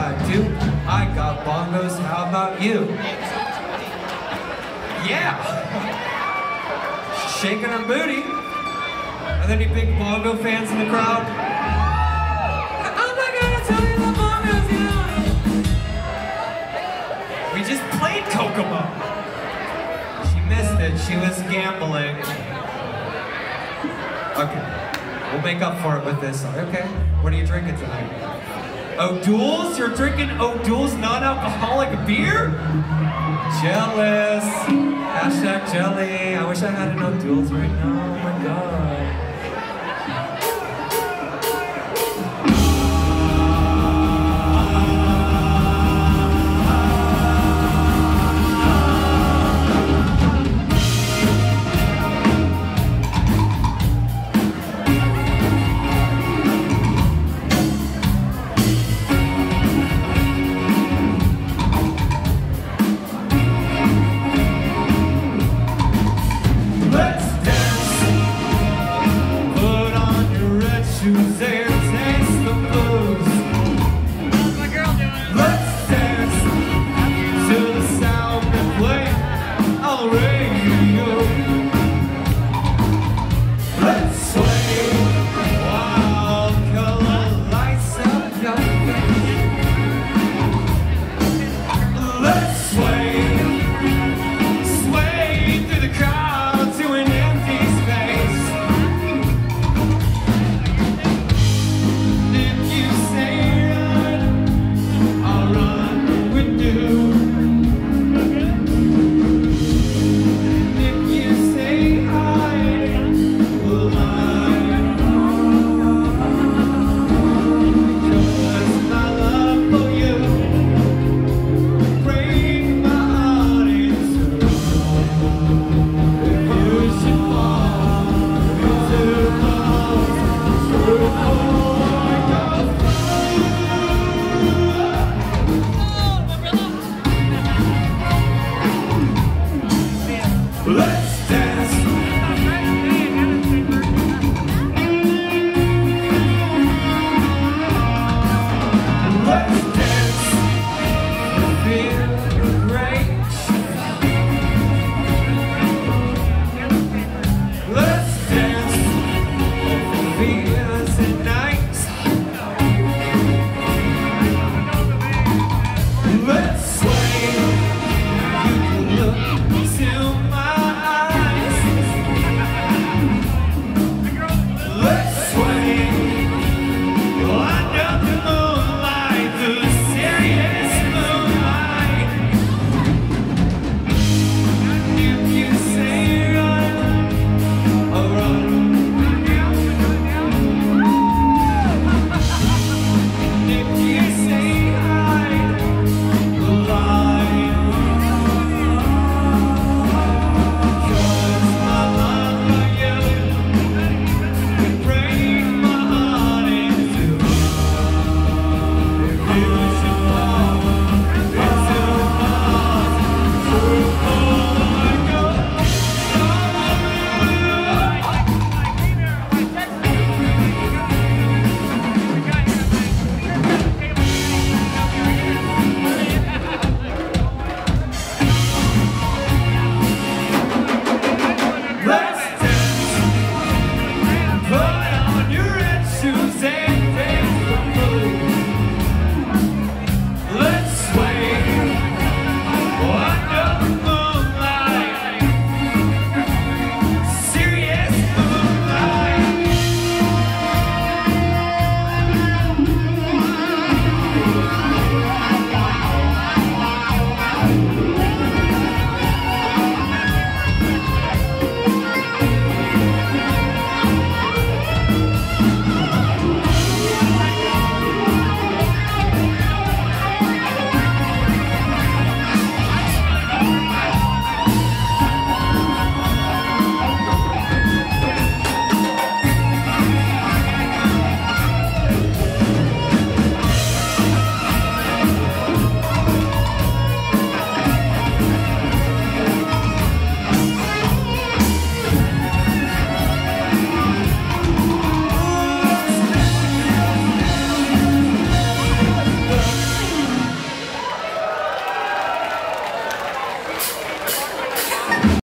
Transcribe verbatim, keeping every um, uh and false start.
I do. I got bongos, how about you? Yeah! She's shaking her booty. Are there any big bongo fans in the crowd? Oh my god, I tell you the bongos, yeah! We just played Kokomo. She missed it, she was gambling. Okay, we'll make up for it with this song. Okay, what are you drinking tonight? O'Doul's? You're drinking O'Doul's non-alcoholic beer? Jealous. Hashtag jelly. I wish I had an O'Doul's right now. Oh my god.